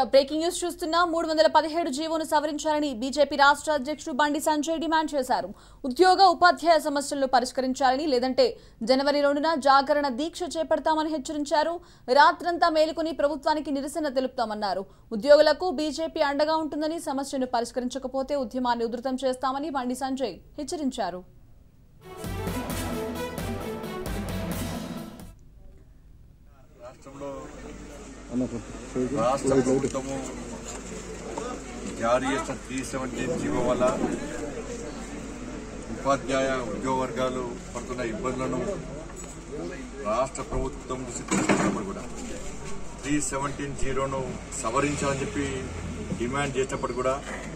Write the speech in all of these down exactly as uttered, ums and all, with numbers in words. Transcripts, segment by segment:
Breaking news చూస్తున్నా మూడు వందల పదిహేడు జీవోను సవరించాలని బీజేపీ రాష్ట్ర అధ్యక్షుడు బండి సంజయ్ డిమాండ్ చేశారు. ఉద్యోగ ఉపాధ్యాయ సమస్యలను పరిష్కరించాలని, లేదంటే జనవరి రెండున జాగరణ దీక్ష చేపడతామని హెచ్చరించారు. రాత్రంతా మేలుకొని ప్రభుత్వానికి నిరసన తెలుపుతామన్నారు. ఉద్యోగులకు బీజేపీ అండగా ఉంటుందని, సమస్యను పరిష్కరించకపోతే ఉద్యమాన్ని ఉధృతం చేస్తామని బండి సంజయ్ హెచ్చరించారు. రాష్ట్ర ప్రభుత్వము జారీ చేసిన త్రీ సెవెంటీన్ జీవో వల్ల ఉపాధ్యాయ ఉద్యోగ వర్గాలు పడుతున్న ఇబ్బందులను రాష్ట్ర ప్రభుత్వం దృష్టి తీసుకున్నప్పుడు కూడా త్రీ సెవెంటీన్ జీరోను సవరించాలని చెప్పి డిమాండ్ చేసినప్పుడు కూడా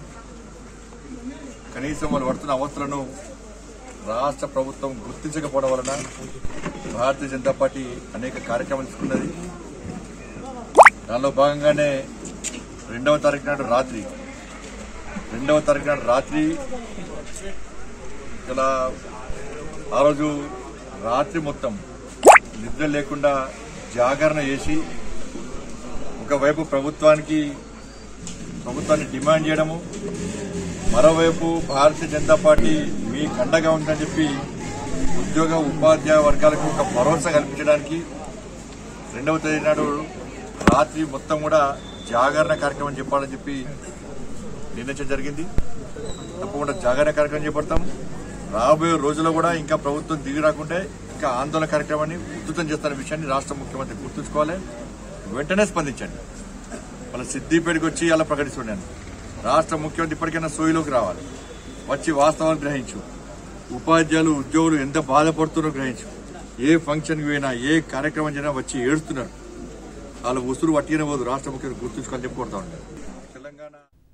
కనీసం వాళ్ళు పడుతున్న అవస్థలను రాష్ట్ర ప్రభుత్వం గుర్తించకపోవడం వలన భారతీయ జనతా పార్టీ అనేక కార్యక్రమాలు తీసుకున్నది. దానిలో భాగంగానే రెండవ తారీఖు నాడు రాత్రి రెండవ తారీఖు నాడు రాత్రి ఇలా ఆ రోజు రాత్రి మొత్తం నిద్ర లేకుండా జాగరణ చేసి ఒకవైపు ప్రభుత్వానికి ప్రభుత్వాన్ని డిమాండ్ చేయడము, మరోవైపు భారతీయ జనతా పార్టీ మీ కండగా ఉందని చెప్పి ఉద్యోగ ఉపాధ్యాయ వర్గాలకు ఒక భరోసా కల్పించడానికి రెండవ తేదీ నాడు రాత్రి మొత్తం కూడా జాగరణ కార్యక్రమం చెప్పాలని చెప్పి నిర్ణయించడం జరిగింది. తప్పకుండా జాగరణ కార్యక్రమం చేపడతాం. రాబోయే రోజుల్లో కూడా ఇంకా ప్రభుత్వం దిగి రాకుంటే ఇంకా ఆందోళన కార్యక్రమాన్ని ఉధృతం చేస్తున్న విషయాన్ని రాష్ట్ర ముఖ్యమంత్రి గుర్తుంచుకోవాలి. వెంటనే స్పందించండి. వాళ్ళ సిద్దిపేటకు వచ్చి అలా ప్రకటిస్తున్నాను. రాష్ట్ర ముఖ్యమంత్రి ఇప్పటికైనా సోయిలోకి రావాలి. వచ్చి వాస్తవాలు గ్రహించు. ఉపాధ్యాయులు ఉద్యోగులు ఎంత బాధపడుతున్నారో గ్రహించు. ఏ ఫంక్షన్కి పోయినా ఏ కార్యక్రమం చేసినా వచ్చి ఏడుస్తున్నారు. వాళ్ళ ఉసురు పట్టిన పోదు. రాష్ట్ర ముఖ్యమంత్రి గుర్తుంచుకొని చెప్పి కొడతా ఉంటారు. తెలంగాణ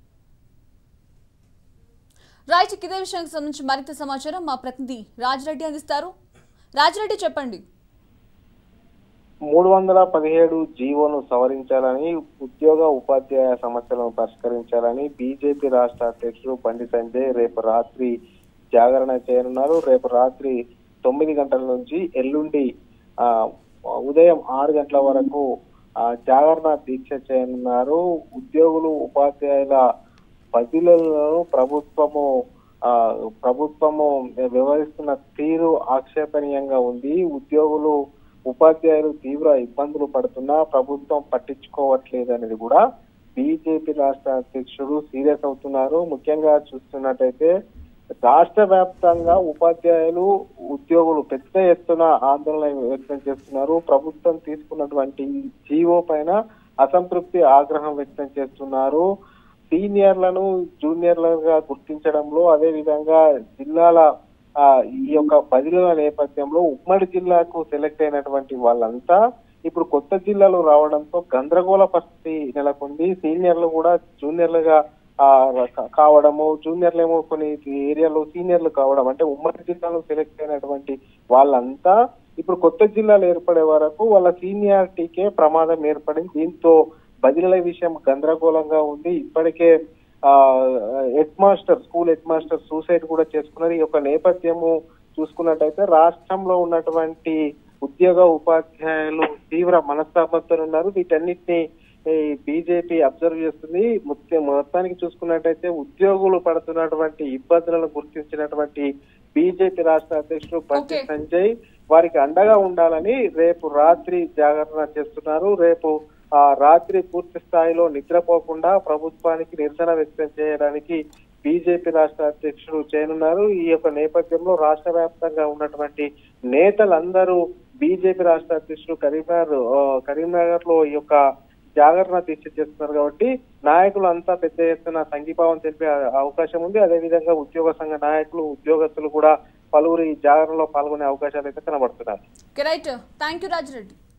రైట్. ఇదే విషయానికి సంబంధించి మరింత సమాచారం మా ప్రతినిధి రాజిరెడ్డి అందిస్తారు. రాజిరెడ్డి చెప్పండి. మూడు వందల పదిహేడు జీవోను సవరించాలని, ఉద్యోగ ఉపాధ్యాయ సమస్యలను పరిష్కరించాలని బీజేపీ రాష్ట్ర అధ్యక్షుడు బండి సంజయ్ రేపు రాత్రి జాగరణ చేయనున్నారు. రేపు రాత్రి తొమ్మిది గంటల నుంచి ఎల్లుండి ఆ ఉదయం ఆరు గంటల వరకు ఆ జాగరణ దీక్ష చేయనున్నారు. ఉద్యోగులు ఉపాధ్యాయుల బదిలీలను ప్రభుత్వము ఆ ప్రభుత్వము వ్యవహరిస్తున్న తీరు ఆక్షేపణీయంగా ఉంది. ఉద్యోగులు ఉపాధ్యాయులు తీవ్ర ఇబ్బందులు పడుతున్నా ప్రభుత్వం పట్టించుకోవట్లేదు అనేది కూడా బీజేపీ రాష్ట్ర అధ్యక్షుడు సీరియస్ అవుతున్నారు. ముఖ్యంగా చూస్తున్నట్టయితే రాష్ట్ర వ్యాప్తంగా ఉపాధ్యాయులు ఉద్యోగులు పెద్ద ఎత్తున ఆందోళన వ్యక్తం చేస్తున్నారు. ప్రభుత్వం తీసుకున్నటువంటి జీవో పైన అసంతృప్తి, ఆగ్రహం వ్యక్తం చేస్తున్నారు. సీనియర్లను జూనియర్లుగా గుర్తించడంలో, అదే విధంగా జిల్లాల ఆ ఈ యొక్క బదిలీల నేపథ్యంలో ఉమ్మడి జిల్లాకు సెలెక్ట్ అయినటువంటి వాళ్ళంతా ఇప్పుడు కొత్త జిల్లాలు రావడంతో గందరగోళ పరిస్థితి నెలకొంది. సీనియర్లు కూడా జూనియర్లుగా ఆ కావడము, జూనియర్లు ఏమో కొన్ని ఏరియాలో సీనియర్లు కావడం, అంటే ఉమ్మడి జిల్లాలో సెలెక్ట్ అయినటువంటి వాళ్ళంతా ఇప్పుడు కొత్త జిల్లాలు ఏర్పడే వరకు వాళ్ళ సీనియారిటీకే ప్రమాదం ఏర్పడింది. దీంతో బదిలీల విషయం గందరగోళంగా ఉంది. ఇప్పటికే ఆ head master school head master suicide కూడా చేసుకున్నారు. ఈ యొక్క నేపథ్యము చూసుకున్నట్టయితే రాష్ట్రంలో ఉన్నటువంటి ఉద్యోగ ఉపాధ్యాయులు తీవ్ర మనస్తాపంతో ఉన్నారు. వీటన్నిటిని బీజేపీ అబ్జర్వ్ చేస్తుంది. మొత్తానికి చూసుకున్నట్టయితే ఉద్యోగులు పడుతున్నటువంటి ఇబ్బందులను గుర్తించినటువంటి బీజేపీ రాష్ట్ర అధ్యక్షుడు బండి సంజయ్ వారికి అండగా ఉండాలని రేపు రాత్రి జాగరణ చేస్తున్నారు. రేపు ఆ రాత్రి పూర్తి స్థాయిలో నిద్రపోకుండా ప్రభుత్వానికి నిరసన వ్యక్తం చేయడానికి బీజేపీ రాష్ట్ర అధ్యక్షుడు చేయనున్నారు. ఈ యొక్క నేపథ్యంలో రాష్ట్ర వ్యాప్తంగా ఉన్నటువంటి నేతలందరూ బీజేపీ రాష్ట్ర అధ్యక్షుడు కరీంనగర్ కరీంనగర్ లో ఈ యొక్క జాగరణ దీక్ష చేస్తున్నారు. కాబట్టి నాయకులు అంతా పెద్ద ఎత్తున సంఘీభావం తెలిపే అవకాశం ఉంది. అదేవిధంగా ఉద్యోగ సంఘ నాయకులు, ఉద్యోగస్తులు కూడా పలువురు ఈ జాగరణలో పాల్గొనే అవకాశాలు అయితే కనబడుతున్నారు. రైట్. Thank you Rajireddy.